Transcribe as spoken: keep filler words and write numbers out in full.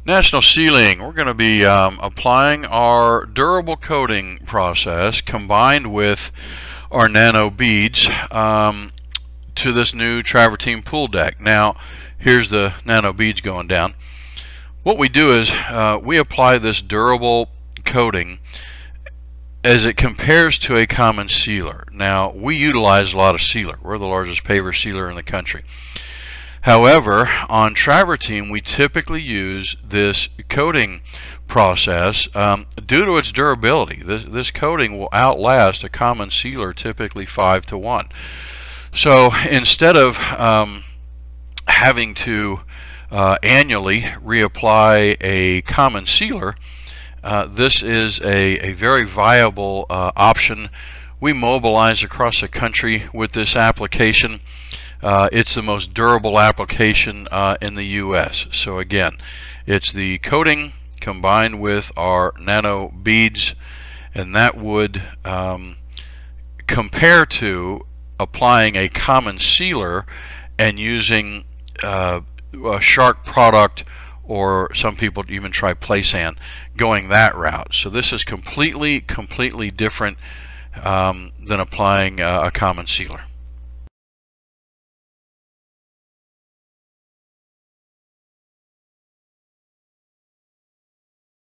National Sealing, we're going to be um, applying our durable coating process combined with our nano beads um, to this new travertine pool deck. Now here's the nano beads going down. What we do is uh, we apply this durable coating as it compares to a common sealer. Now we utilize a lot of sealer. We're the largest paver sealer in the country. However, on travertine we typically use this coating process um, due to its durability. This, this coating will outlast a common sealer typically five to one. So instead of um, having to uh, annually reapply a common sealer, uh, this is a, a very viable uh, option. We mobilize across the country with this application. Uh, it's the most durable application uh, in the U S So again, it's the coating combined with our nano beads, and that would um, compare to applying a common sealer and using uh, a Shark product, or some people even try play sand, going that route. So this is completely, completely different um, than applying uh, a common sealer.